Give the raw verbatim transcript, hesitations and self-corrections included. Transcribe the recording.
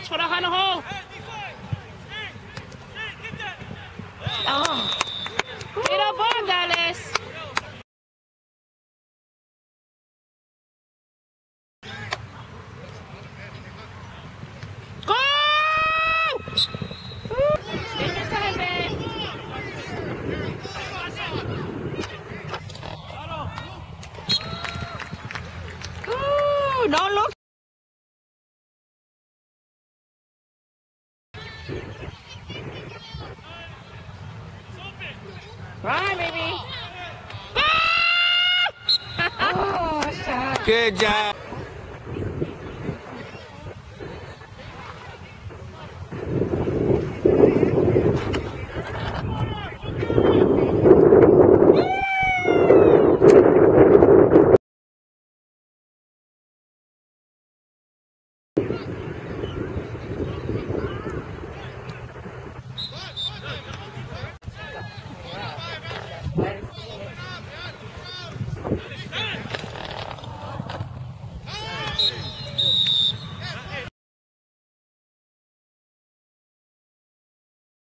Watch for the hunter hole. Oh. Get up on Dallas. Go! Take your time, babe. Ooh, don't look. Right, baby. Ah! Oh, shot. Good job.